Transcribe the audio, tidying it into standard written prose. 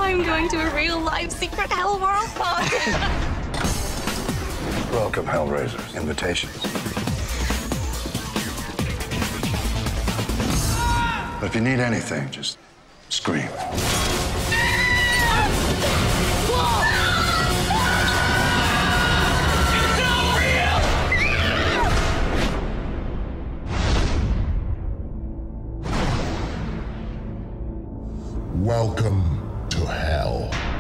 I'm going to a real-life secret Hellworld Party. Welcome, Hellraisers. Invitations. But if you need anything, just scream. Welcome to hell.